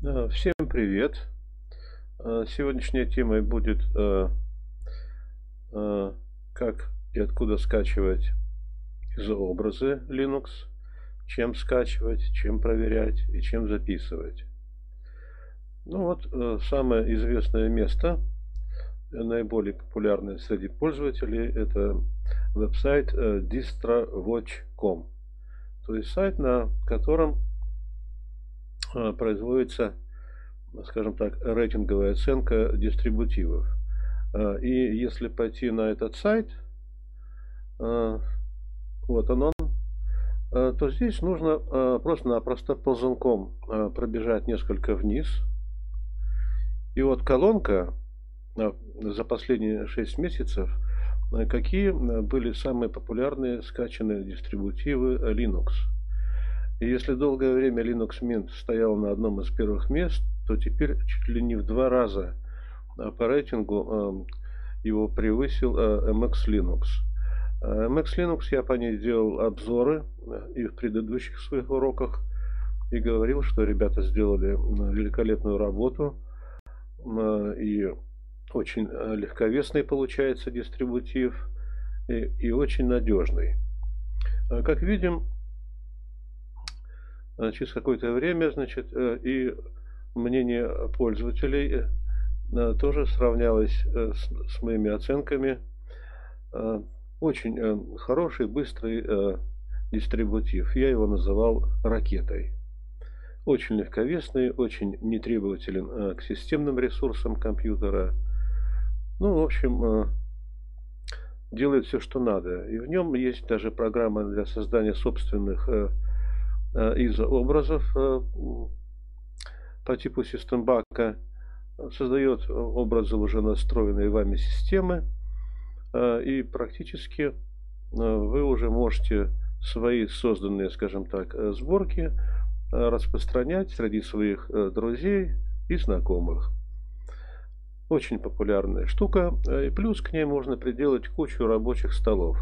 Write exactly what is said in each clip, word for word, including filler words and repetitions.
А, Всем привет! А, Сегодняшняя тема будет э, э, как и откуда скачивать изообразы Linux, чем скачивать, чем проверять и чем записывать. Ну вот, э, самое известное место, э, наиболее популярное среди пользователей, это веб-сайт э, distrowatch точка ком. То есть сайт, на котором э, производится, скажем так, рейтинговая оценка дистрибутивов. А, И если пойти на этот сайт, а, вот он, а, то здесь нужно а, просто-напросто ползунком а, пробежать несколько вниз. И вот колонка а, за последние шесть месяцев, а, какие а, были самые популярные скачанные дистрибутивы Linux. И если долгое время Linux Mint стоял на одном из первых мест, то теперь чуть ли не в два раза а, по рейтингу а, его превысил а, эм экс Linux. А, эм экс Linux я по ней делал обзоры э, и в предыдущих своих уроках и говорил, что ребята сделали м, великолепную работу м, и очень э, легковесный получается дистрибутив и, и очень надежный. А, Как видим, э, через какое-то время, значит, э, и мнение пользователей э, тоже сравнялось э, с, с моими оценками. Э, Очень э, хороший, быстрый э, дистрибутив. Я его называл ракетой. Очень легковесный, очень нетребователен э, к системным ресурсам компьютера. Ну, в общем, э, делает все, что надо. И в нем есть даже программа для создания собственных э, э, изообразов э, по типу систембака. Создает образы уже настроенные вами системы. Э, и практически э, вы уже можете свои созданные, скажем так, э, сборки э, распространять среди своих э, друзей и знакомых. Очень популярная штука. э, И плюс к ней можно приделать кучу рабочих столов.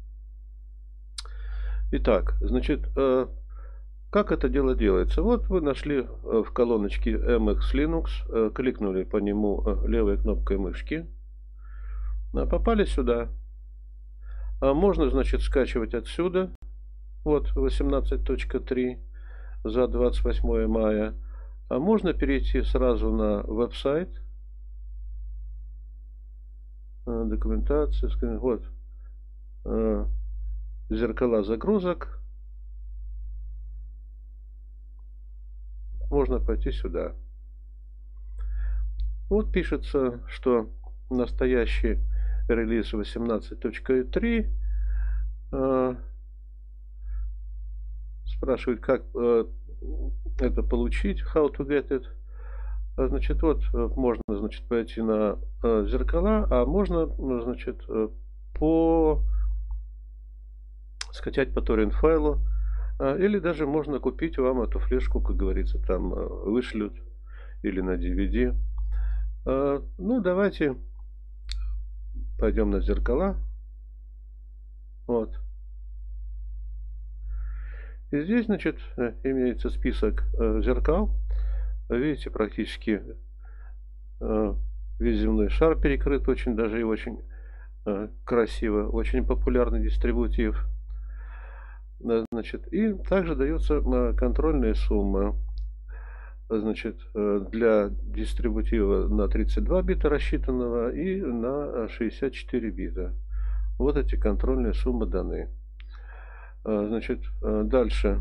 Итак, значит, э, как это дело делается? Вот вы нашли э, в колоночке эм экс Linux, э, кликнули по нему э, левой кнопкой мышки, а попали сюда. А можно, значит, скачивать отсюда. Вот восемнадцать точка три за двадцать восьмое мая. А можно перейти сразу на веб-сайт. Э, Документация. скрин- Вот. э, Зеркала загрузок. Можно пойти сюда. Вот пишется, что настоящий релиз восемнадцать точка три э, спрашивает, как э, это получить, how to get it. А, Значит, вот э, можно, значит, пойти на э, зеркала, а можно, ну, значит, э, по скачать по торрент файлу, а, или даже можно купить вам эту флешку, как говорится, там э, вышлют или на ди ви ди. А, Ну, давайте пойдем на зеркала. Вот. И здесь, значит, э, имеется список э, зеркал. Видите, практически э, весь земной шар перекрыт очень даже и очень э, красиво. Очень популярный дистрибутив. Да, Значит, и также дается э, контрольная сумма. Значит, э, для дистрибутива на тридцать два бита рассчитанного и на шестьдесят четыре бита. Вот эти контрольные суммы даны. Э, Значит, э, дальше.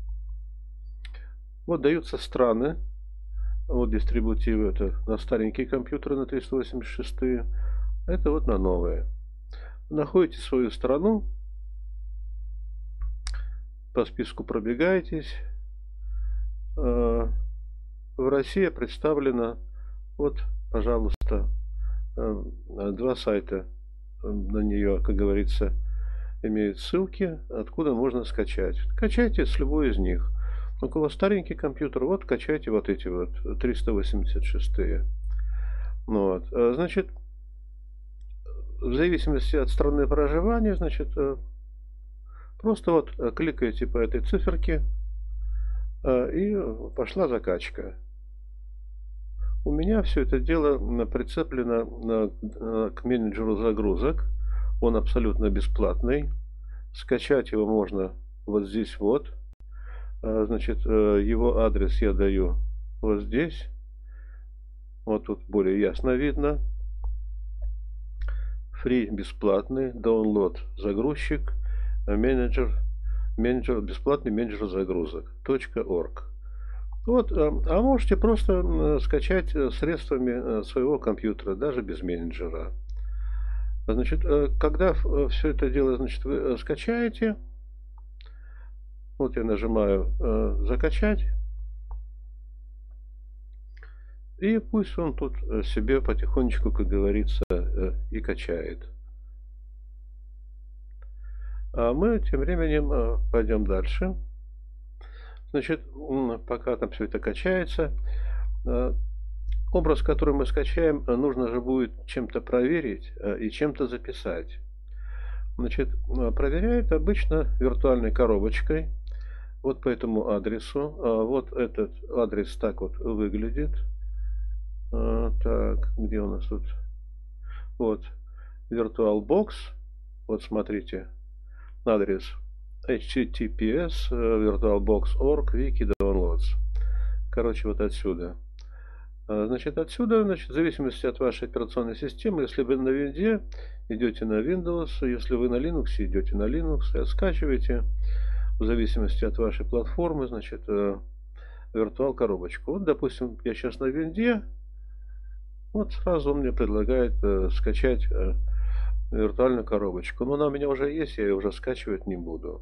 Вот даются страны. Вот дистрибутивы. Это на старенькие компьютеры на триста восемьдесят шесть. Это вот на новые. Находите свою страну. По списку пробегаетесь. Э, В России представлено, вот, пожалуйста, э, два сайта на нее, как говорится, имеют ссылки, откуда можно скачать. Качайте с любой из них. У кого старенький компьютер, вот качайте вот эти вот триста восемьдесят шесть. Ну вот. э, Значит, в зависимости от страны проживания, значит, э, просто вот э, кликаете по этой циферке, э, и пошла закачка. у меня все это дело прицеплено к менеджеру загрузок. Он абсолютно бесплатный. Скачать его можно вот здесь вот. Значит, его адрес я даю вот здесь. Вот тут более ясно видно. Free бесплатный, download загрузчик, менеджер, менеджер бесплатный менеджер загрузок .org. Вот, а можете просто скачать средствами своего компьютера, даже без менеджера. Значит, когда все это дело, значит, вы скачаете, вот я нажимаю «Закачать», и пусть он тут себе потихонечку, как говорится, и качает. А мы тем временем пойдем дальше. Значит, пока там все это качается, образ, который мы скачаем, нужно же будет чем-то проверить и чем-то записать. Значит, проверяет обычно виртуальной коробочкой. Вот по этому адресу. Вот этот адрес так вот выглядит. Так, где у нас тут? Вот, VirtualBox. Вот смотрите, адрес эйч ти ти пи эс virtualbox точка org wiki downloads. Короче, вот отсюда. Значит, отсюда, значит, в зависимости от вашей операционной системы, если вы на винде, идете на Windows, если вы на Linux, идете на Linux и скачиваете, в зависимости от вашей платформы, значит, виртуал коробочку. Вот, допустим, я сейчас на винде, вот сразу он мне предлагает скачать виртуальную коробочку. Но она у меня уже есть, я ее уже скачивать не буду.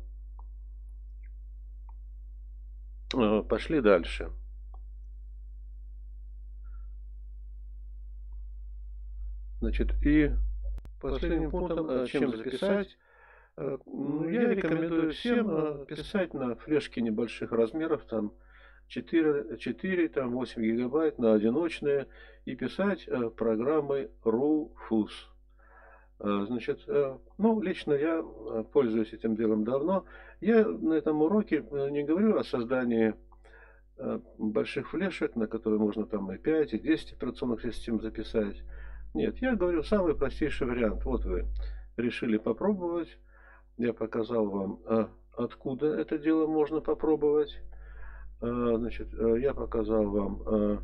Пошли дальше. Значит, и последним пунктом, чем записать, я рекомендую всем писать на флешке небольших размеров, там четыре, четыре там восемь гигабайт на одиночные, и писать программой Rufus. Значит, ну, лично я пользуюсь этим делом давно. Я на этом уроке не говорю о создании больших флешек, на которые можно там и пять, и десять операционных систем записать. Нет, я говорю самый простейший вариант. Вот вы решили попробовать. Я показал вам, откуда это дело можно попробовать. Значит, я показал вам,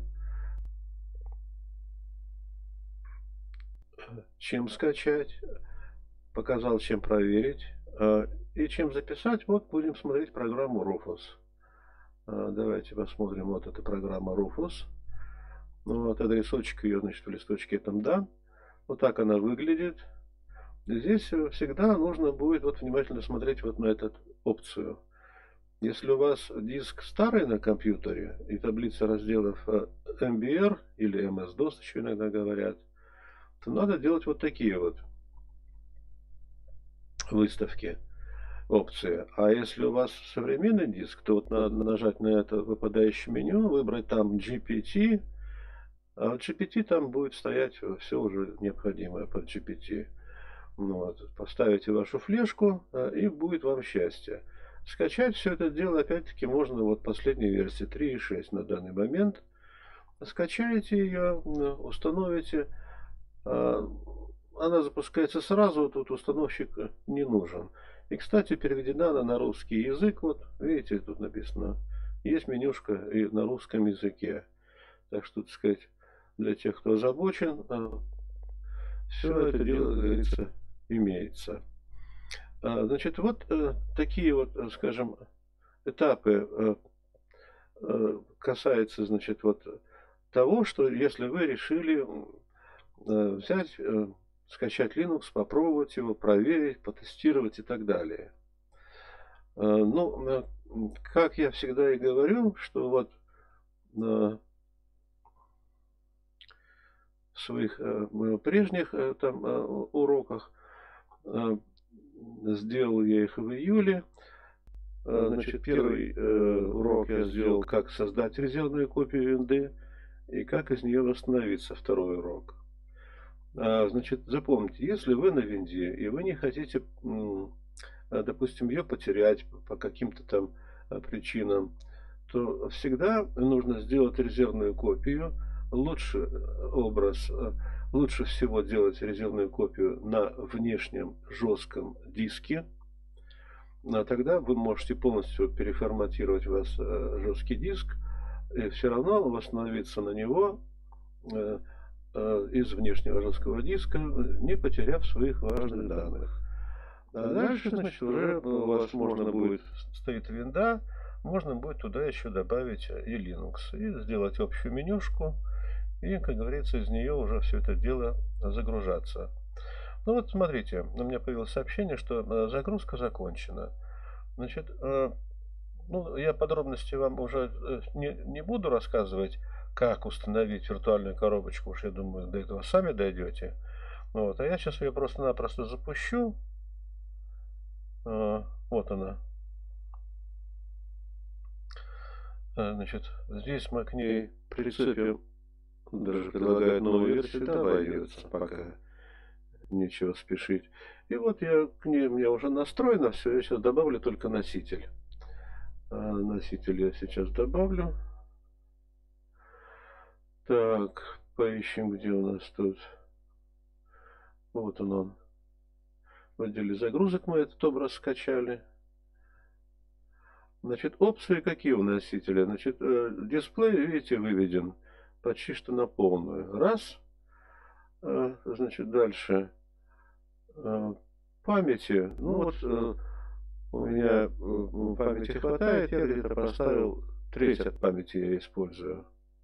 чем скачать, показал, чем проверить и чем записать. Вот будем смотреть программу Rufus. Давайте посмотрим. Вот эта программа Rufus. Вот адресочек ее, значит, в листочке там дан. Вот так она выглядит. Здесь всегда нужно будет вот внимательно смотреть вот на эту опцию. Если у вас диск старый на компьютере и таблица разделов эм би ар или эм эс дос еще иногда говорят, то надо делать вот такие вот выставки, опции. А если у вас современный диск, то вот надо нажать на это выпадающее меню, выбрать там джи пи ти. А в джи пи ти там будет стоять все уже необходимое под джи пи ти. Вот. Поставите вашу флешку, и будет вам счастье. Скачать все это дело, опять-таки, можно вот последней версии три и шесть на данный момент. Скачаете ее, установите. Она запускается сразу, тут установщик не нужен. И, кстати, переведена она на русский язык. Вот, видите, тут написано. Есть менюшка и на русском языке. Так что, так сказать, для тех, кто озабочен, все это дело, как говорится, имеется. Значит, вот такие вот, скажем, этапы касаются, значит, вот того, что если вы решили взять, скачать Linux, попробовать его, проверить, потестировать и так далее. Ну, как я всегда и говорю, что вот в своих прежних там уроках, сделал я их в июле. Значит, первый урок я сделал, как создать резервную копию винды и как из нее восстановиться. Второй урок. Значит, запомните, если вы на винде и вы не хотите, допустим, ее потерять по каким-то там причинам, то всегда нужно сделать резервную копию, лучше образ, лучше всего делать резервную копию на внешнем жестком диске. А тогда вы можете полностью переформатировать у вас жесткий диск, и все равно восстановиться на него из внешнего жесткого диска, не потеряв своих важных данных. А дальше, значит, уже у вас можно будет, стоит винда, можно будет туда еще добавить и Linux, и сделать общую менюшку, и, как говорится, из нее уже все это дело загружаться. Ну вот, смотрите, у меня появилось сообщение, что загрузка закончена. Значит, ну, я подробности вам уже не, не буду рассказывать, как установить виртуальную коробочку, уж я думаю, до этого сами дойдете. Вот, а я сейчас ее просто-напросто запущу. Вот она. Значит, здесь мы к ней прицепим, даже предлагают новую версию, добавится, пока нечего спешить. И вот я к ней, у меня уже настроено все, я сейчас добавлю только носитель. Носитель я сейчас добавлю. Так, поищем, где у нас тут. Вот он он. В отделе загрузок мы этот образ скачали. Значит, опции какие у носителя? Значит, дисплей, видите, выведен почти что на полную. Раз. Значит, дальше. Памяти. Ну вот, у меня памяти хватает, я где-то поставил треть от памяти я использую.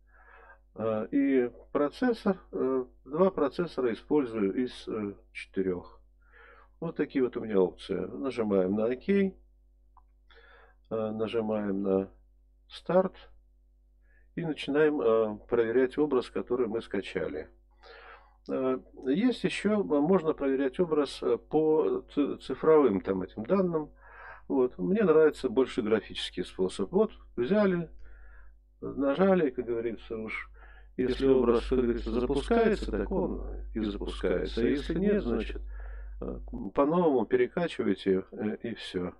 И процессор, два процессора использую из четырех. Вот такие вот у меня опции. Нажимаем на ОК. Нажимаем на старт. И начинаем проверять образ, который мы скачали. Есть еще, можно проверять образ по цифровым там этим данным. Вот. Мне нравится больше графический способ. Вот, взяли, нажали, как говорится, уж. Если образ, как говорится, запускается, так он и запускается. А если нет, значит, по-новому перекачиваете и все.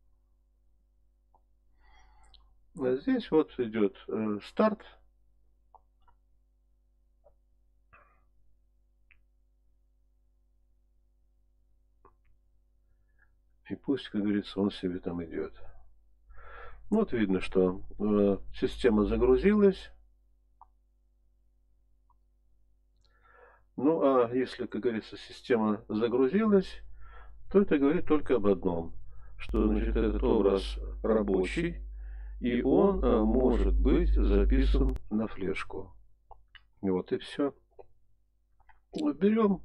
А здесь вот идет старт. И пусть, как говорится, он себе там идет. Вот видно, что э, система загрузилась. Ну, а если, как говорится, система загрузилась, то это говорит только об одном. Что, значит, этот образ рабочий, и он э, может быть записан на флешку. Вот и все. Вот берем.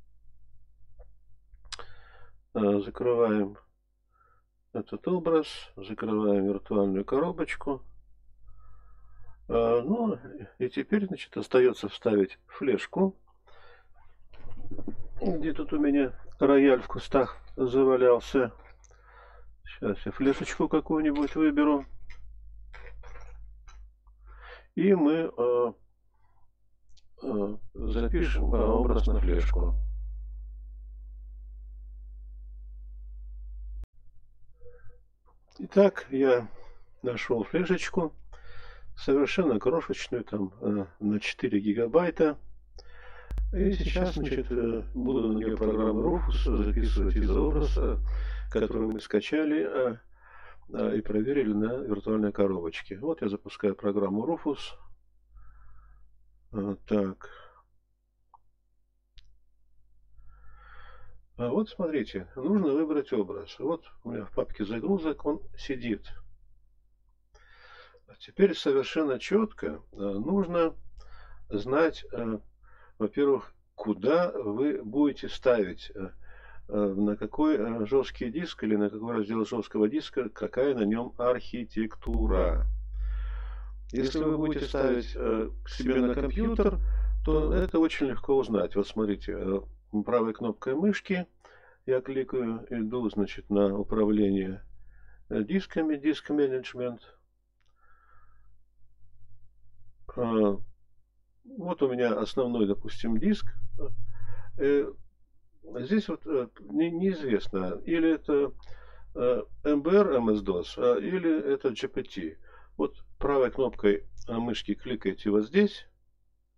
Закрываем этот образ, закрываем виртуальную коробочку. Ну и теперь, значит, остается вставить флешку. Где тут у меня рояль в кустах завалялся. Сейчас я флешечку какую-нибудь выберу. И мы э, э, запишем образ на флешку. Итак, я нашел флешечку, совершенно крошечную, там на четыре гигабайта. И сейчас, значит, буду на нее программу Rufus записывать из образа, который мы скачали и проверили на виртуальной коробочке. Вот я запускаю программу Rufus. Так. А вот смотрите, нужно выбрать образ. Вот у меня в папке загрузок он сидит. А теперь совершенно четко нужно знать, во-первых, куда вы будете ставить, на какой жесткий диск или на какой раздел жесткого диска, какая на нем архитектура. Если вы будете ставить к себе на компьютер, то это очень легко узнать. Вот смотрите, правой кнопкой мышки я кликаю, иду, значит, на управление дисками, диск менеджмент. Вот у меня основной, допустим, диск. Здесь вот неизвестно, или это эм бэ эр, эм эс дос, или это джи пи ти. Вот правой кнопкой мышки кликаете вот здесь.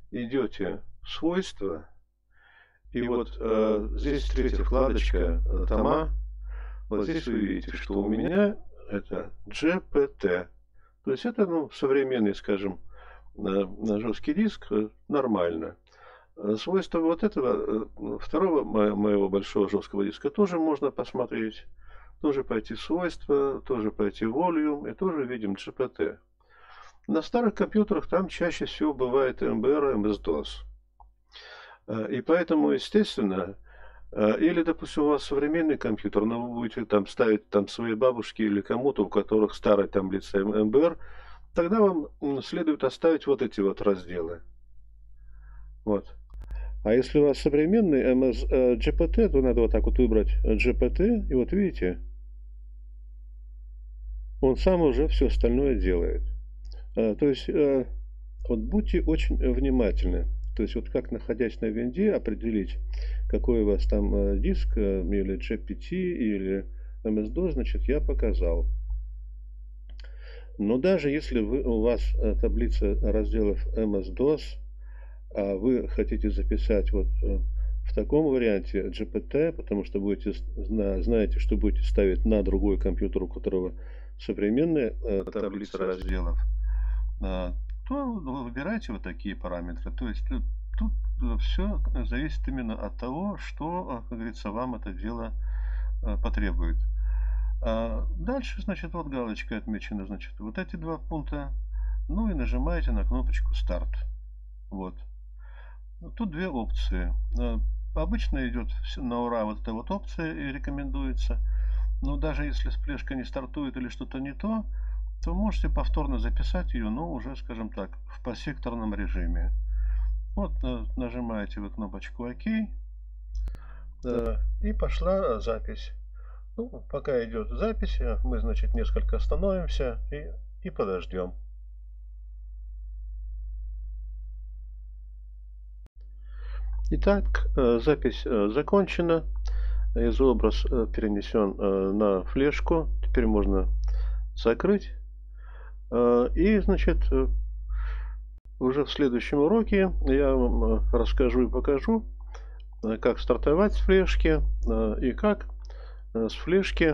идете в свойства, и вот э, здесь третья вкладочка э, тома. Вот здесь вы видите, что у меня это джи пи ти. То есть это, ну, современный, скажем, на жесткий диск, нормально. Свойства вот этого второго моего большого жесткого диска тоже можно посмотреть. Тоже пойти в свойства, тоже пойти в volume, и тоже видим джи пи ти. На старых компьютерах там чаще всего бывает эм бэ эр, эм эс дос. И поэтому, естественно, или, допустим, у вас современный компьютер, но вы будете там ставить там своей бабушке или кому-то, у которых старая таблица эм бэ эр, тогда вам следует оставить вот эти вот разделы. Вот. А если у вас современный эм эс, джи пи ти, то надо вот так вот выбрать джи пи ти, и вот видите, он сам уже все остальное делает. То есть, вот будьте очень внимательны. То есть, вот как, находясь на винде, определить, какой у вас там диск, или джи пи ти, или эм эс дос, значит, я показал. Но даже если вы, у вас таблица разделов эм эс дос, а вы хотите записать вот в таком варианте джи пи ти, потому что будете, знаете, что будете ставить на другой компьютер, у которого современная таблица разделов, то выбирайте вот такие параметры. То есть тут все зависит именно от того, что, как говорится, вам это дело потребует. Дальше, значит, вот галочкой отмечены, значит, вот эти два пункта. Ну и нажимаете на кнопочку старт. Вот. Тут две опции. Обычно идет на ура вот эта вот опция и рекомендуется. Но даже если флешка не стартует или что-то не то, то можете повторно записать ее, но уже, скажем так, в посекторном режиме. Вот нажимаете вы кнопочку ОК. И пошла запись. Ну, пока идет запись, мы, значит, несколько остановимся и, и подождем. Итак, запись закончена. Изобраз перенесен на флешку. Теперь можно закрыть. И, значит, уже в следующем уроке я вам расскажу и покажу, как стартовать с флешки и как с флешки,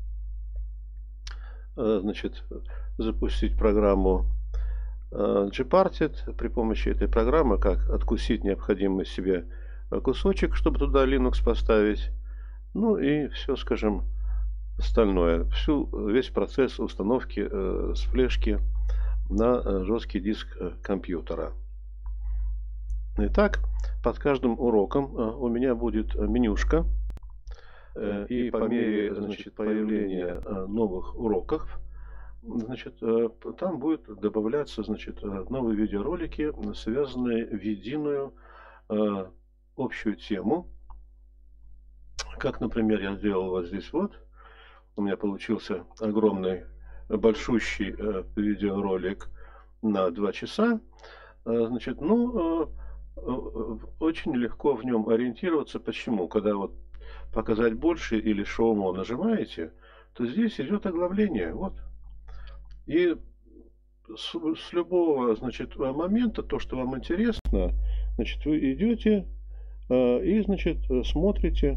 значит, запустить программу Gparted. При помощи этой программы, как откусить необходимый себе кусочек, чтобы туда Linux поставить. Ну и все, скажем, остальное. Всю, весь процесс установки э, с флешки на э, жесткий диск э, компьютера. Итак, под каждым уроком э, у меня будет менюшка. Э, и по мере, значит, появления э, новых уроков, значит, э, там будет добавляться, значит, новые видеоролики, связанные в единую э, общую тему. Как, например, я сделал вот здесь вот. У меня получился огромный, большущий э, видеоролик на два часа. Э, значит, ну, э, э, очень легко в нем ориентироваться. Почему? Когда вот показать больше или шоу нажимаете, то здесь идет оглавление. Вот. И с, с любого, значит, момента, то, что вам интересно, значит, вы идете э, и, значит, смотрите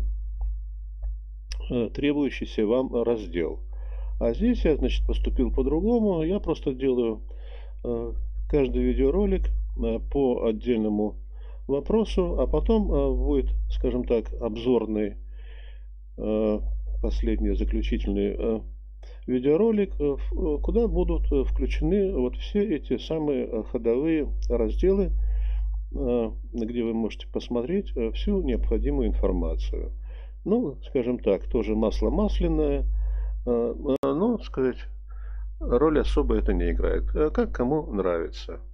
требующийся вам раздел. А здесь я, значит, поступил по-другому. Я просто делаю э, каждый видеоролик э, по отдельному вопросу, а потом э, будет, скажем так, обзорный, э, последний заключительный э, видеоролик, э, куда будут включены вот все эти самые ходовые разделы, э, где вы можете посмотреть э, всю необходимую информацию. Ну, скажем так, тоже масло масляное, но, сказать, роль особо это не играет. Как кому нравится.